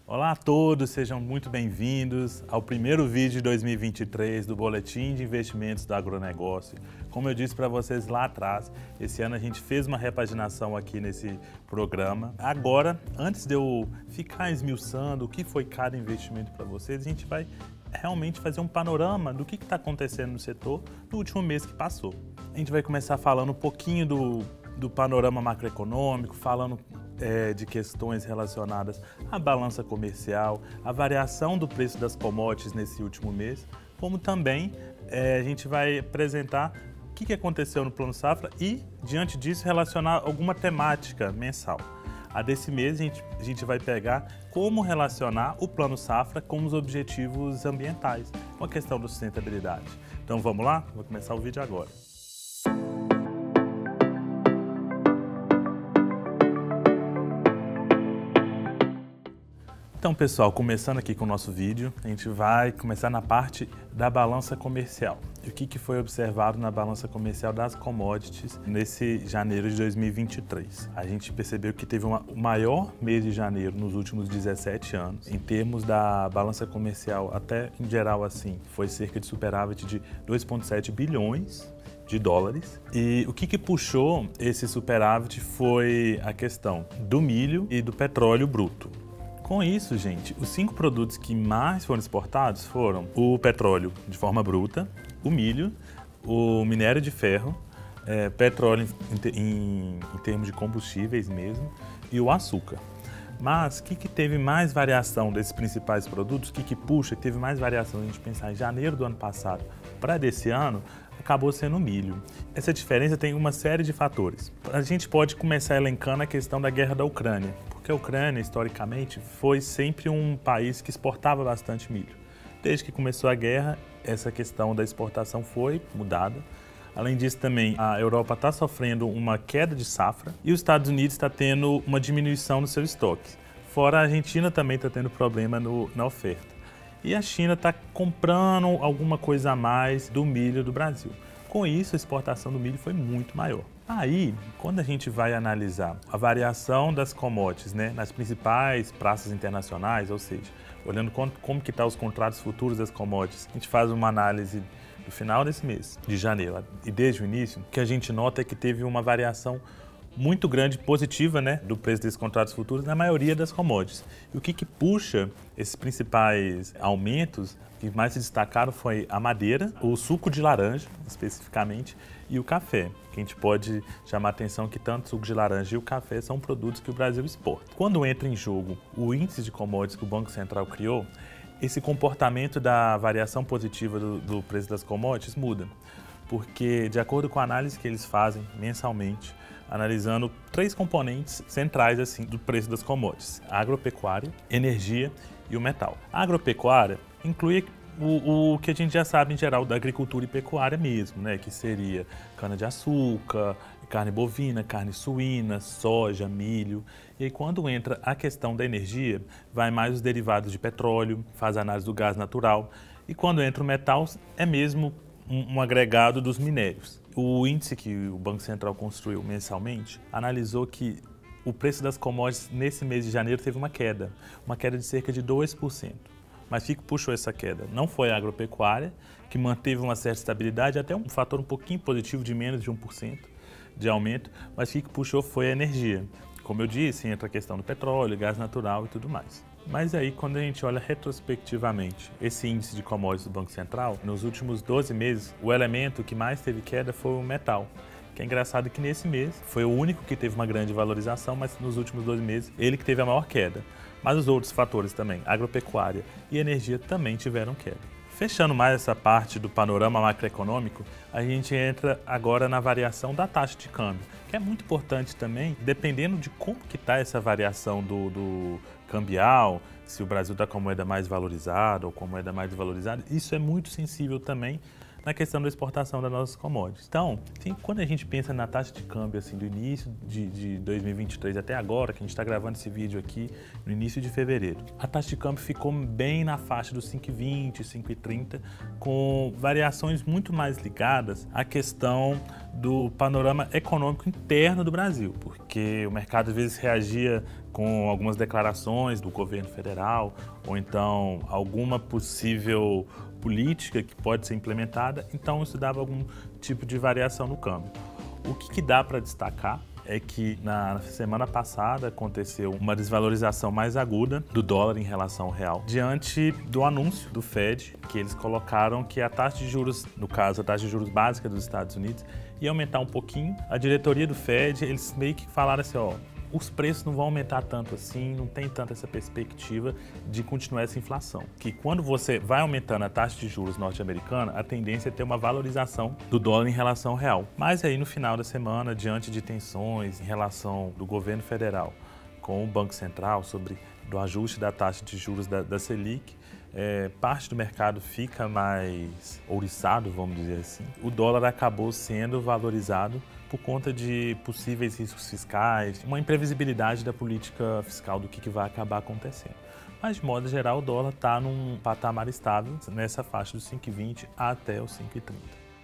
Olá a todos, sejam muito bem-vindos ao primeiro vídeo de 2023 do Boletim de Investimentos do Agronegócio. Como eu disse para vocês lá atrás, esse ano a gente fez uma repaginação aqui nesse programa. Agora, antes de eu ficar esmiuçando o que foi cada investimento para vocês, a gente vai realmente fazer um panorama do que está acontecendo no setor no último mês que passou. A gente vai começar falando um pouquinho do panorama macroeconômico, falando de questões relacionadas à balança comercial, à variação do preço das commodities nesse último mês, como também a gente vai apresentar o que aconteceu no Plano Safra e, diante disso, relacionar alguma temática mensal. A desse mês a gente vai pegar como relacionar o Plano Safra com os objetivos ambientais, com a questão da sustentabilidade. Então vamos lá? Vou começar o vídeo agora. Então, pessoal, começando aqui com o nosso vídeo, a gente vai começar na parte da balança comercial. E o que foi observado na balança comercial das commodities nesse janeiro de 2023? A gente percebeu que teve o maior mês de janeiro nos últimos 17 anos. Em termos da balança comercial, até em geral assim, foi cerca de superávit de 2,7 bilhões de dólares. E o que puxou esse superávit foi a questão do milho e do petróleo bruto. Com isso, gente, os 5 produtos que mais foram exportados foram o petróleo de forma bruta, o milho, o minério de ferro, petróleo em termos de combustíveis mesmo, e o açúcar. Mas o que teve mais variação desses principais produtos, o que puxa, que teve mais variação, a gente pensar em janeiro do ano passado para desse ano, acabou sendo o milho. Essa diferença tem uma série de fatores. A gente pode começar elencando a questão da guerra da Ucrânia, porque a Ucrânia, historicamente, foi sempre um país que exportava bastante milho. Desde que começou a guerra, essa questão da exportação foi mudada. Além disso, também, a Europa está sofrendo uma queda de safra e os Estados Unidos está tendo uma diminuição no seu estoque. Fora, a Argentina também está tendo problema na oferta. E a China está comprando alguma coisa a mais do milho do Brasil. Com isso, a exportação do milho foi muito maior. Aí, quando a gente vai analisar a variação das commodities, nas principais praças internacionais, ou seja, olhando como que estão os contratos futuros das commodities, a gente faz uma análise do final desse mês, de janeiro, e desde o início, o que a gente nota é que teve uma variação muito grande, positiva, do preço desses contratos futuros na maioria das commodities. E o que puxa esses principais aumentos, que mais se destacaram foi a madeira, o suco de laranja, especificamente, e o café, que a gente pode chamar a atenção que tanto o suco de laranja e o café são produtos que o Brasil exporta. Quando entra em jogo o índice de commodities que o Banco Central criou, esse comportamento da variação positiva do preço das commodities muda, porque de acordo com a análise que eles fazem mensalmente, analisando 3 componentes centrais assim, do preço das commodities: a agropecuária, energia e o metal. A agropecuária inclui o que a gente já sabe em geral da agricultura e pecuária mesmo, que seria cana-de-açúcar, carne bovina, carne suína, soja, milho. E aí quando entra a questão da energia, vai mais os derivados de petróleo, faz a análise do gás natural. E quando entra o metal, é mesmo um agregado dos minérios. O índice que o Banco Central construiu mensalmente analisou que o preço das commodities nesse mês de janeiro teve uma queda de cerca de 2%. Mas o que puxou essa queda? Não foi a agropecuária, que manteve uma certa estabilidade, até um fator um pouquinho positivo de menos de 1% de aumento, mas o que puxou foi a energia. Como eu disse, entra a questão do petróleo, gás natural e tudo mais. Mas aí, quando a gente olha retrospectivamente esse índice de commodities do Banco Central, nos últimos 12 meses, o elemento que mais teve queda foi o metal. Que é engraçado que nesse mês foi o único que teve uma grande valorização, mas nos últimos 12 meses ele que teve a maior queda. Mas os outros fatores também, agropecuária e energia, também tiveram queda. Fechando mais essa parte do panorama macroeconômico, a gente entra agora na variação da taxa de câmbio, que é muito importante também, dependendo de como que está essa variação do cambial, se o Brasil está com a moeda mais valorizada ou com a moeda mais desvalorizada, isso é muito sensível também na questão da exportação das nossas commodities. Então, quando a gente pensa na taxa de câmbio assim, do início de 2023 até agora, que a gente está gravando esse vídeo aqui no início de fevereiro, a taxa de câmbio ficou bem na faixa dos 5,20, 5,30, com variações muito mais ligadas à questão do panorama econômico interno do Brasil, porque o mercado às vezes reagia com algumas declarações do governo federal ou então alguma possível política que pode ser implementada, então isso dava algum tipo de variação no câmbio. O que dá para destacar é que na semana passada aconteceu uma desvalorização mais aguda do dólar em relação ao real, diante do anúncio do Fed, que eles colocaram que a taxa de juros, no caso a taxa de juros básica dos Estados Unidos, ia aumentar um pouquinho. A diretoria do Fed, eles meio que falaram assim, ó, os preços não vão aumentar tanto assim, não tem tanta essa perspectiva de continuar essa inflação. Que quando você vai aumentando a taxa de juros norte-americana, a tendência é ter uma valorização do dólar em relação ao real. Mas aí no final da semana, diante de tensões em relação do governo federal com o Banco Central sobre do ajuste da taxa de juros da Selic, parte do mercado fica mais ouriçado, vamos dizer assim. O dólar acabou sendo valorizado por conta de possíveis riscos fiscais, uma imprevisibilidade da política fiscal do que vai acabar acontecendo. Mas, de modo geral, o dólar está num patamar estável, nessa faixa dos 5,20 até os 5,30.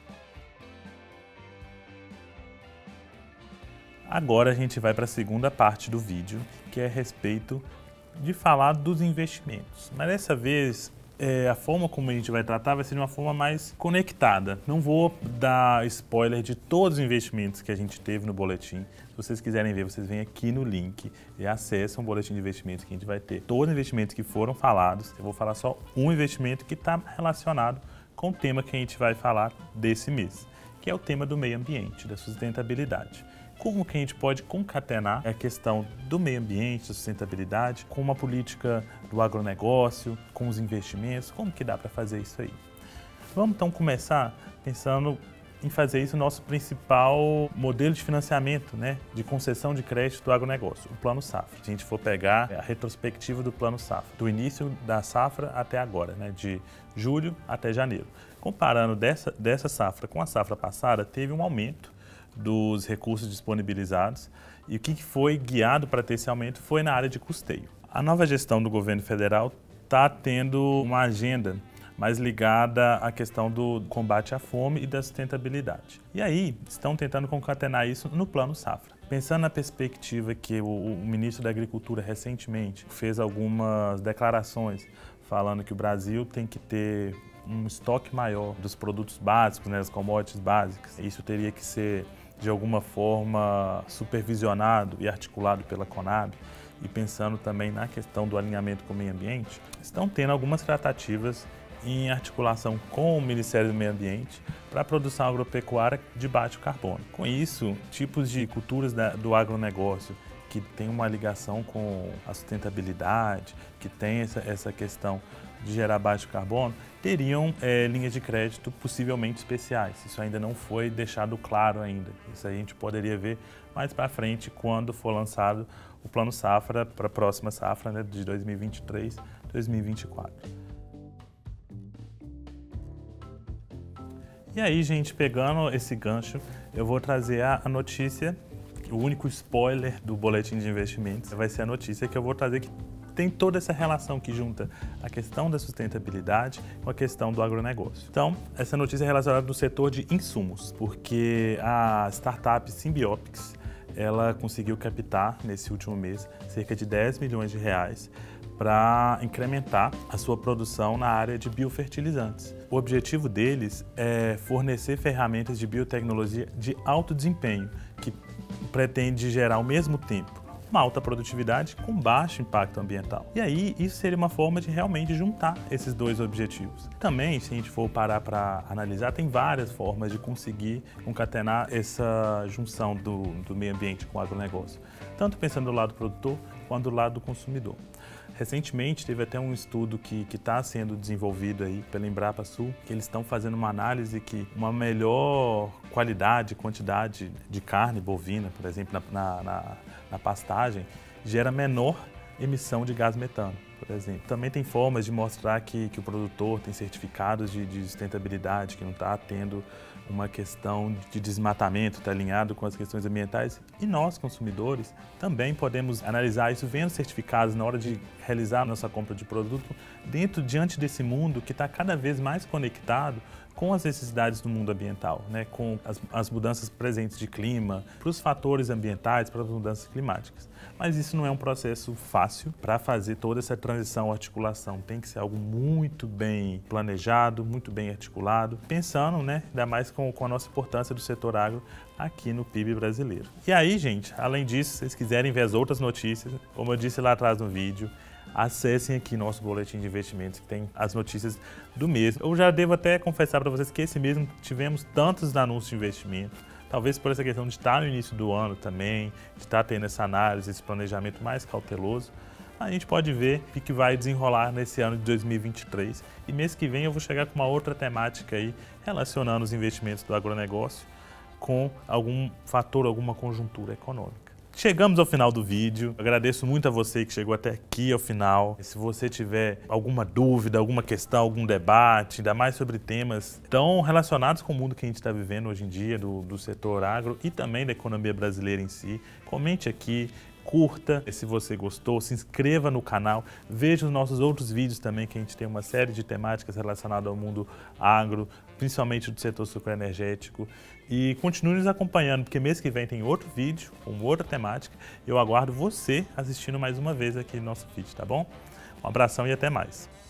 Agora a gente vai para a segunda parte do vídeo, que é a respeito de falar dos investimentos. Mas dessa vez, a forma como a gente vai tratar vai ser de uma forma mais conectada. Não vou dar spoiler de todos os investimentos que a gente teve no boletim. Se vocês quiserem ver, vocês vêm aqui no link e acessam o boletim de investimentos que a gente vai ter. Todos os investimentos que foram falados, eu vou falar só um investimento que está relacionado com o tema que a gente vai falar desse mês, que é o tema do meio ambiente, da sustentabilidade. Como que a gente pode concatenar a questão do meio ambiente, da sustentabilidade, com uma política do agronegócio, com os investimentos, como que dá para fazer isso aí? Vamos então começar pensando em fazer isso o nosso principal modelo de financiamento, né, de concessão de crédito do agronegócio, o Plano Safra. Se a gente for pegar a retrospectiva do Plano Safra, do início da safra até agora, né, de julho até janeiro. Comparando dessa safra com a safra passada, teve um aumento dos recursos disponibilizados e o que foi guiado para ter esse aumento foi na área de custeio. A nova gestão do governo federal está tendo uma agenda mais ligada à questão do combate à fome e da sustentabilidade. E aí estão tentando concatenar isso no Plano Safra. Pensando na perspectiva que o ministro da Agricultura recentemente fez algumas declarações falando que o Brasil tem que ter um estoque maior dos produtos básicos, né, das commodities básicas. Isso teria que ser de alguma forma supervisionado e articulado pela Conab, e pensando também na questão do alinhamento com o meio ambiente, estão tendo algumas tratativas em articulação com o Ministério do Meio Ambiente para a produção agropecuária de baixo carbono. Com isso, tipos de culturas do agronegócio que tem uma ligação com a sustentabilidade, que tem essa questão de gerar baixo carbono, teriam linhas de crédito possivelmente especiais. Isso ainda não foi deixado claro ainda. Isso a gente poderia ver mais para frente quando for lançado o Plano Safra para a próxima safra, né, de 2023, 2024. E aí, gente, pegando esse gancho, eu vou trazer a notícia, o único spoiler do boletim de investimentos vai ser a notícia que eu vou trazer que tem toda essa relação que junta a questão da sustentabilidade com a questão do agronegócio. Então, essa notícia é relacionada no setor de insumos, porque a startup Symbiotics, ela conseguiu captar nesse último mês cerca de 10 milhões de reais para incrementar a sua produção na área de biofertilizantes. O objetivo deles é fornecer ferramentas de biotecnologia de alto desempenho, que pretende gerar ao mesmo tempo uma alta produtividade com baixo impacto ambiental. E aí, isso seria uma forma de realmente juntar esses dois objetivos. Também, se a gente for parar para analisar, tem várias formas de conseguir concatenar essa junção do meio ambiente com o agronegócio, tanto pensando do lado do produtor quanto do lado do consumidor. Recentemente, teve até um estudo que está sendo desenvolvido aí pela Embrapa Sul, que eles estão fazendo uma análise que uma melhor qualidade, quantidade de carne bovina, por exemplo, na pastagem, gera menor emissão de gás metano. por exemplo. Também tem formas de mostrar que o produtor tem certificados de sustentabilidade, que não está tendo uma questão de desmatamento, está alinhado com as questões ambientais. E nós, consumidores, também podemos analisar isso vendo certificados na hora de realizar a nossa compra de produto diante desse mundo que está cada vez mais conectado com as necessidades do mundo ambiental, né? Com as mudanças presentes de clima, para os fatores ambientais, para as mudanças climáticas. Mas isso não é um processo fácil. Para fazer toda essa transição, articulação, tem que ser algo muito bem planejado, muito bem articulado, pensando, né, ainda mais com a nossa importância do setor agro aqui no PIB brasileiro. E aí, gente, além disso, se vocês quiserem ver as outras notícias, como eu disse lá atrás no vídeo, acessem aqui nosso boletim de investimentos, que tem as notícias do mês. Eu já devo até confessar para vocês que esse mês tivemos tantos anúncios de investimento, talvez por essa questão de estar no início do ano também, de estar tendo essa análise, esse planejamento mais cauteloso. A gente pode ver o que vai desenrolar nesse ano de 2023. E mês que vem eu vou chegar com uma outra temática aí, relacionando os investimentos do agronegócio com algum fator, alguma conjuntura econômica. Chegamos ao final do vídeo. Eu agradeço muito a você que chegou até aqui ao final. Se você tiver alguma dúvida, alguma questão, algum debate, ainda mais sobre temas tão relacionados com o mundo que a gente está vivendo hoje em dia, do setor agro e também da economia brasileira em si, comente aqui, curta se você gostou, se inscreva no canal, veja os nossos outros vídeos também, que a gente tem uma série de temáticas relacionadas ao mundo agro, principalmente do setor sucroenergético. E continue nos acompanhando, porque mês que vem tem outro vídeo, com outra temática. Eu aguardo você assistindo mais uma vez aqui no nosso vídeo, tá bom? Um abração e até mais.